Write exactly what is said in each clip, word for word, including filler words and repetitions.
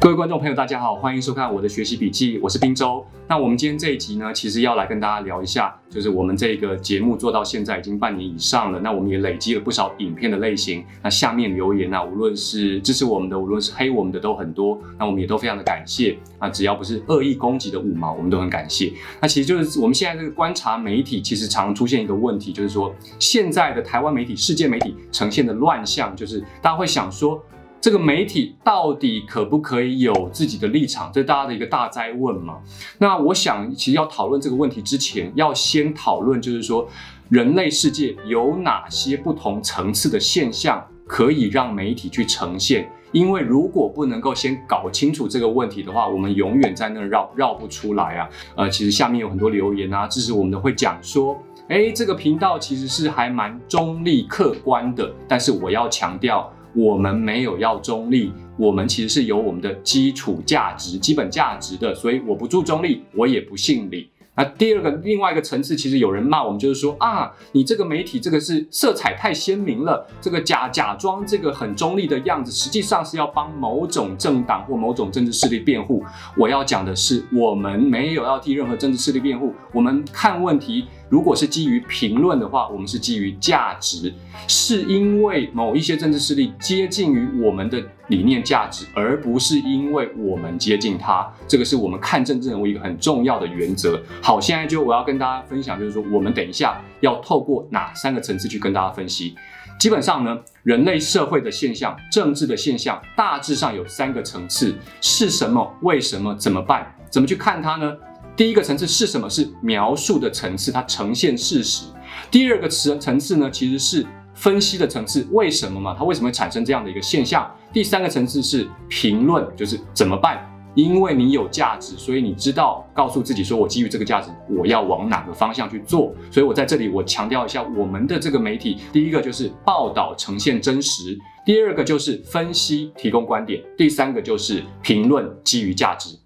各位观众朋友，大家好，欢迎收看我的学习笔记，我是滨州。那我们今天这一集呢，其实要来跟大家聊一下，就是我们这个节目做到现在已经半年以上了，那我们也累积了不少影片的类型。那下面留言啊，无论是支持我们的，无论是黑我们的都很多，那我们也都非常的感谢。那只要不是恶意攻击的五毛，我们都很感谢。那其实就是我们现在这个观察媒体，其实常出现一个问题，就是说现在的台湾媒体、世界媒体呈现的乱象，就是大家会想说，这个媒体到底可不可以有自己的立场？这是大家的一个大哉问嘛。那我想，其实要讨论这个问题之前，要先讨论就是说，人类世界有哪些不同层次的现象可以让媒体去呈现？因为如果不能够先搞清楚这个问题的话，我们永远在那绕绕不出来啊。呃，其实下面有很多留言啊，支持我们的会讲说，哎，这个频道其实是还蛮中立客观的，但是我要强调，我们没有要中立，我们其实是有我们的基础价值、基本价值的，所以我不注中立，我也不信理。那第二个，另外一个层次，其实有人骂我们，就是说啊，你这个媒体这个是色彩太鲜明了，这个假假装这个很中立的样子，实际上是要帮某种政党或某种政治势力辩护。我要讲的是，我们没有要替任何政治势力辩护，我们看问题。如果是基于评论的话，我们是基于价值，是因为某一些政治势力接近于我们的理念价值，而不是因为我们接近它。这个是我们看政治人物一个很重要的原则。好，现在就我要跟大家分享，就是说我们等一下要透过哪三个层次去跟大家分析。基本上呢，人类社会的现象、政治的现象，大致上有三个层次：是什么、为什么、怎么办？怎么去看它呢？第一个层次是什么？是描述的层次，它呈现事实。第二个层次呢，其实是分析的层次，为什么嘛？它为什么会产生这样的一个现象？第三个层次是评论，就是怎么办？因为你有价值，所以你知道告诉自己说，我基于这个价值，我要往哪个方向去做。所以我在这里我强调一下，我们的这个媒体，第一个就是报道呈现真实，第二个就是分析提供观点，第三个就是评论基于价值。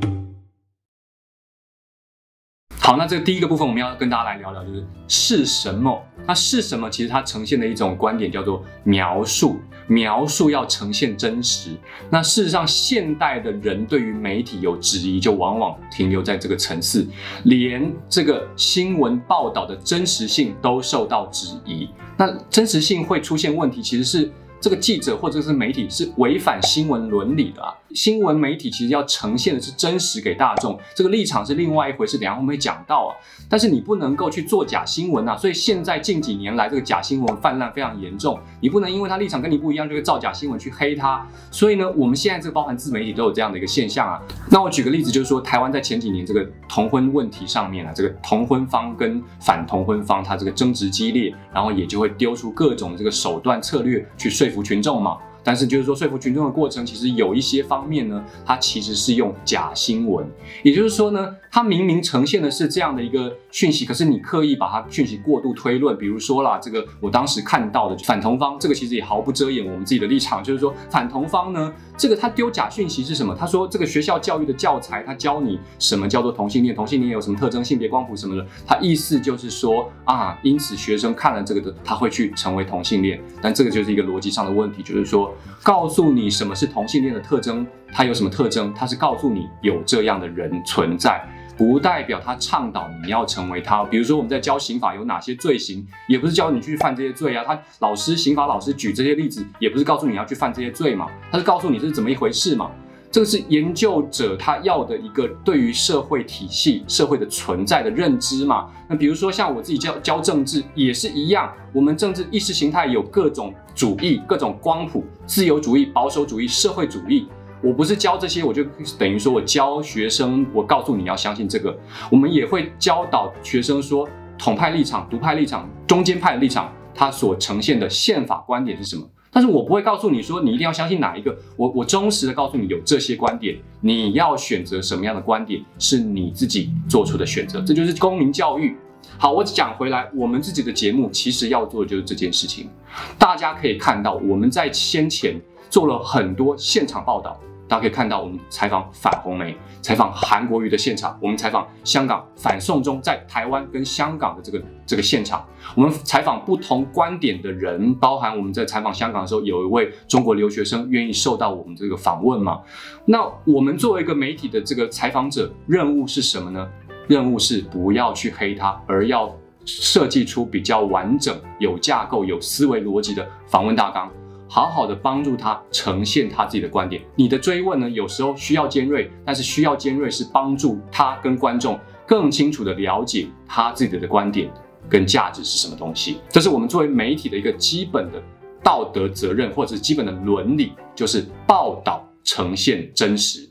好，那这个第一个部分我们要跟大家来聊聊，就是是什么？那是什么？其实它呈现的一种观点叫做描述，描述要呈现真实。那事实上，现代的人对于媒体有质疑，就往往停留在这个层次，连这个新闻报道的真实性都受到质疑。那真实性会出现问题，其实是这个记者或者是媒体是违反新闻伦理的啊。新闻媒体其实要呈现的是真实给大众，这个立场是另外一回事，等一下我们会讲到啊。但是你不能够去做假新闻啊，所以现在近几年来这个假新闻泛滥非常严重，你不能因为他立场跟你不一样就会造假新闻去黑他。所以呢，我们现在这个包含自媒体都有这样的一个现象啊。那我举个例子，就是说台湾在前几年这个同婚问题上面啊，这个同婚方跟反同婚方它这个争执激烈，然后也就会丢出各种这个手段策略去说服群众嘛。但是就是说说服群众的过程，其实有一些方面呢，它其实是用假新闻，也就是说呢，它明明呈现的是这样的一个讯息，可是你刻意把它讯息过度推论，比如说啦，这个我当时看到的反同方，这个其实也毫不遮掩我们自己的立场，就是说反同方呢，这个他丢假讯息是什么？他说这个学校教育的教材，他教你什么叫做同性恋，同性恋有什么特征，性别光谱什么的，他意思就是说啊，因此学生看了这个的，他会去成为同性恋，但这个就是一个逻辑上的问题，就是说，告诉你什么是同性恋的特征，它有什么特征？它是告诉你有这样的人存在，不代表他倡导你要成为他。比如说我们在教刑法有哪些罪行，也不是教你去犯这些罪啊。他老师刑法老师举这些例子，也不是告诉你要去犯这些罪嘛，他是告诉你这是怎么一回事嘛。这个是研究者他要的一个对于社会体系、社会的存在的认知嘛。那比如说像我自己教教政治也是一样，我们政治意识形态有各种主义、各种光谱，自由主义、保守主义、社会主义。我不是教这些，我就等于说我教学生，我告诉你要相信这个。我们也会教导学生说，统派立场、独派立场、中间派的立场，它所呈现的宪法观点是什么。但是我不会告诉你说你一定要相信哪一个，我我忠实的告诉你有这些观点，你要选择什么样的观点是你自己做出的选择，这就是公民教育。好，我讲回来，我们自己的节目其实要做的就是这件事情。大家可以看到，我们在先前做了很多现场报道， 大家可以看到，我们采访反红媒，采访韩国瑜的现场，我们采访香港反送中在台湾跟香港的这个这个现场，我们采访不同观点的人，包含我们在采访香港的时候，有一位中国留学生愿意受到我们这个访问嘛？那我们作为一个媒体的这个采访者，任务是什么呢？任务是不要去黑他，而要设计出比较完整、有架构、有思维逻辑的访问大纲。好好的帮助他呈现他自己的观点。你的追问呢，有时候需要尖锐，但是需要尖锐是帮助他跟观众更清楚的了解他自己的观点跟价值是什么东西。这是我们作为媒体的一个基本的道德责任，或者是基本的伦理，就是报道呈现真实。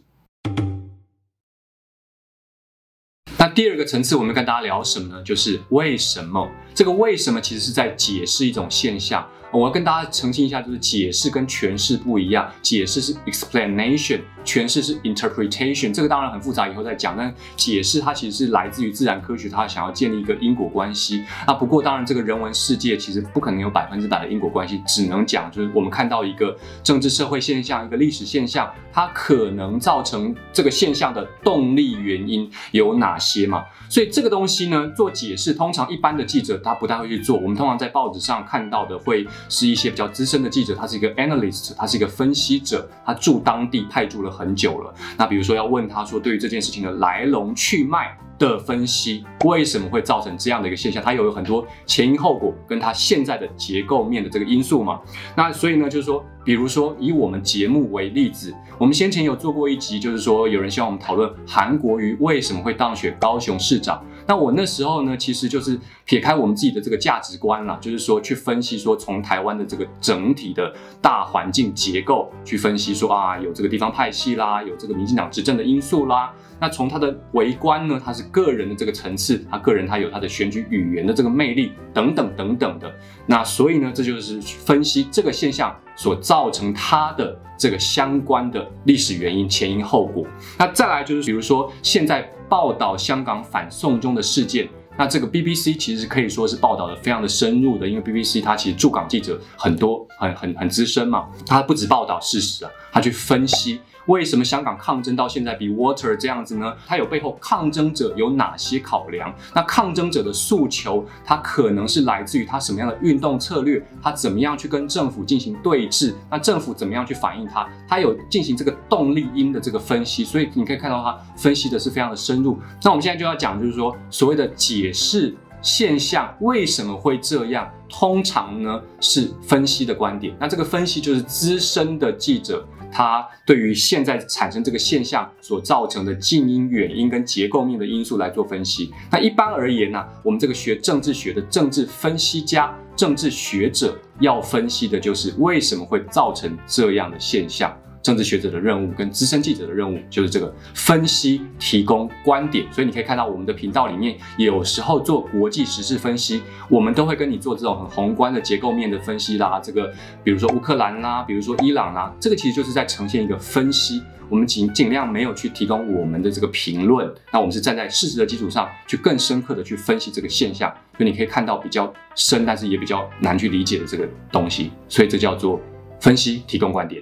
那第二个层次，我们跟大家聊什么呢？就是为什么。这个为什么其实是在解释一种现象。我要跟大家澄清一下，就是解释跟诠释不一样。解释是 explanation， 诠释是 interpretation。这个当然很复杂，以后再讲。但解释它其实是来自于自然科学，它想要建立一个因果关系。啊，不过当然这个人文世界其实不可能有百分之百的因果关系，只能讲就是我们看到一个政治社会现象，一个历史现象，它可能造成这个现象的动力原因有哪些嘛？所以这个东西呢，做解释，通常一般的记者他不太会去做。我们通常在报纸上看到的会是一些比较资深的记者，他是一个 analyst， 他是一个分析者，他驻当地派驻了很久了。那比如说要问他说，对于这件事情的来龙去脉的分析，为什么会造成这样的一个现象？它有很多前因后果，跟它现在的结构面的这个因素嘛。那所以呢，就是说，比如说以我们节目为例子，我们先前有做过一集，就是说有人希望我们讨论韩国瑜为什么会当选高雄市长。那我那时候呢，其实就是撇开我们自己的这个价值观啦，就是说去分析说从台湾的这个整体的大环境结构去分析说啊，有这个地方派系啦，有这个民进党执政的因素啦。那从他的微观呢，他是个人的这个层次，他个人他有他的选举语言的这个魅力等等等等的。那所以呢，这就是分析这个现象所造成它的这个相关的历史原因、前因后果。那再来就是比如说现在报道香港反送中的事件。那这个 B B C 其实可以说是报道的非常的深入的，因为 B B C 它其实驻港记者很多，很很很资深嘛，他不只报道事实啊，他去分析为什么香港抗争到现在比 Water 这样子呢？它有背后抗争者有哪些考量？那抗争者的诉求，它可能是来自于他什么样的运动策略？他怎么样去跟政府进行对峙？那政府怎么样去反映它？他有进行这个动力因的这个分析，所以你可以看到他分析的是非常的深入。那我们现在就要讲，就是说所谓的解释现象为什么会这样，通常呢是分析的观点。那这个分析就是资深的记者，他对于现在产生这个现象所造成的近因、远因跟结构面的因素来做分析。那一般而言呢、啊，我们这个学政治学的政治分析家、政治学者要分析的就是为什么会造成这样的现象。政治学者的任务跟资深记者的任务就是这个分析、提供观点。所以你可以看到我们的频道里面，有时候做国际时事分析，我们都会跟你做这种很宏观的结构面的分析啦。这个比如说乌克兰啦，比如说伊朗啦，这个其实就是在呈现一个分析。我们尽尽量没有去提供我们的这个评论，那我们是站在事实的基础上去更深刻的去分析这个现象。所以你可以看到比较深，但是也比较难去理解的这个东西。所以这叫做分析、提供观点。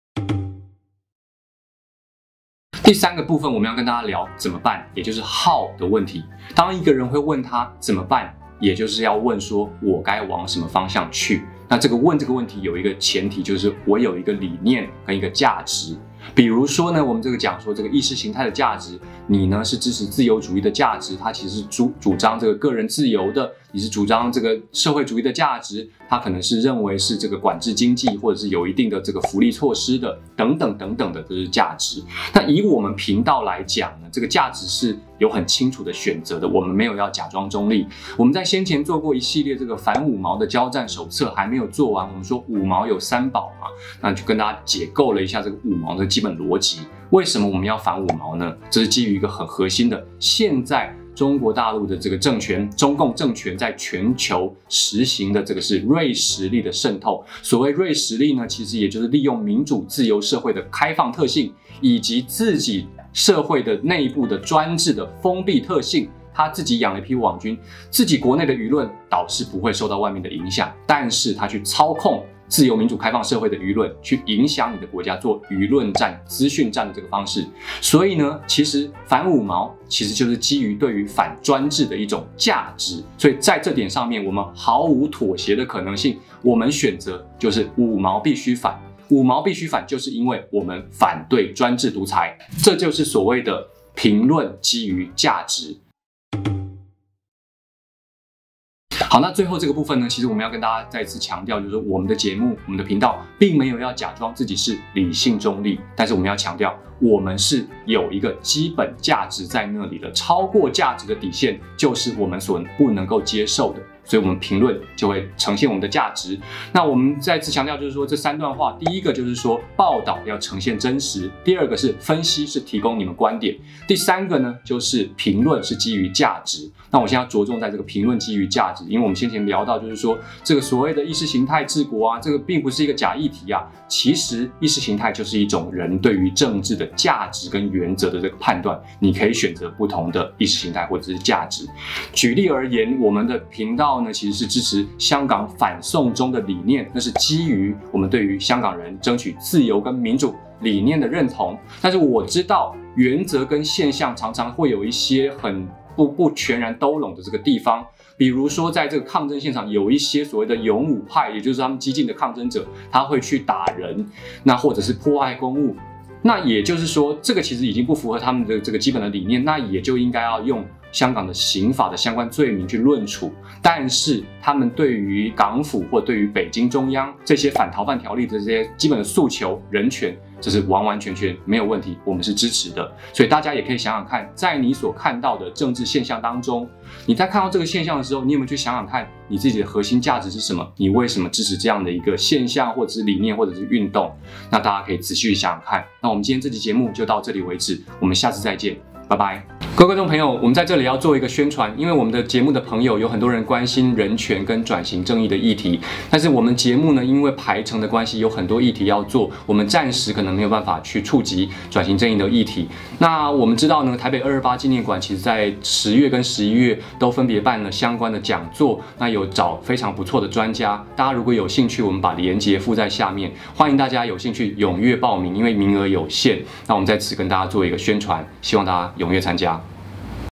第三个部分，我们要跟大家聊怎么办，也就是 how 的问题。当一个人会问他怎么办，也就是要问说我该往什么方向去。那这个问这个问题有一个前提，就是我有一个理念跟一个价值。比如说呢，我们这个讲说这个意识形态的价值，你呢是支持自由主义的价值，它其实是主主张这个个人自由的；你是主张这个社会主义的价值，它可能是认为是这个管制经济或者是有一定的这个福利措施的，等等等等的，这是价值。那以我们频道来讲呢，这个价值是有很清楚的选择的，我们没有要假装中立。我们在先前做过一系列这个反五毛的交战手册，还没有做完。我们说五毛有三宝嘛，那就跟大家解构了一下这个五毛的基本逻辑。为什么我们要反五毛呢？这是基于一个很核心的，现在中国大陆的这个政权，中共政权在全球实行的这个是锐实力的渗透。所谓锐实力呢，其实也就是利用民主自由社会的开放特性，以及自己社会的内部的专制的封闭特性。他自己养了一批网军，自己国内的舆论导致不会受到外面的影响，但是他去操控自由民主开放社会的舆论去影响你的国家，做舆论战、资讯战的这个方式。所以呢，其实反五毛其实就是基于对于反专制的一种价值。所以在这点上面，我们毫无妥协的可能性。我们选择就是五毛必须反。五毛必须反，就是因为我们反对专制独裁，这就是所谓的评论基于价值。好，那最后这个部分呢，其实我们要跟大家再次强调，就是说我们的节目、我们的频道，并没有要假装自己是理性中立，但是我们要强调，我们是有一个基本价值在那里的，超过价值的底线就是我们所不能够接受的。所以我们评论就会呈现我们的价值。那我们再次强调，就是说这三段话，第一个就是说报道要呈现真实，第二个是分析是提供你们观点，第三个呢就是评论是基于价值。那我现在要着重在这个评论基于价值，因为我们先前聊到，就是说这个所谓的意识形态治国啊，这个并不是一个假议题啊。其实意识形态就是一种人对于政治的价值跟原则的这个判断，你可以选择不同的意识形态或者是价值。举例而言，我们的频道呢其实是支持香港反送中的理念，那是基于我们对于香港人争取自由跟民主理念的认同。但是我知道原则跟现象常常会有一些很不不全然兜拢的这个地方。比如说，在这个抗争现场，有一些所谓的勇武派，也就是他们激进的抗争者，他会去打人，那或者是破坏公物。那也就是说，这个其实已经不符合他们的这个基本的理念，那也就应该要用香港的刑法的相关罪名去论处。但是他们对于港府或对于北京中央这些反逃犯条例的这些基本的诉求、人权，这是完完全全没有问题，我们是支持的。所以大家也可以想想看，在你所看到的政治现象当中，你在看到这个现象的时候，你有没有去想想看你自己的核心价值是什么？你为什么支持这样的一个现象，或者是理念，或者是运动？那大家可以仔细想想看。那我们今天这期节目就到这里为止，我们下次再见，拜拜。各位观众朋友，我们在这里要做一个宣传，因为我们的节目的朋友有很多人关心人权跟转型正义的议题，但是我们节目呢，因为排程的关系，有很多议题要做，我们暂时可能没有办法去触及转型正义的议题。那我们知道呢，台北二二八纪念馆其实在十月跟十一月都分别办了相关的讲座，那有找非常不错的专家，大家如果有兴趣，我们把连结附在下面，欢迎大家有兴趣踊跃报名，因为名额有限。那我们在此跟大家做一个宣传，希望大家踊跃参加。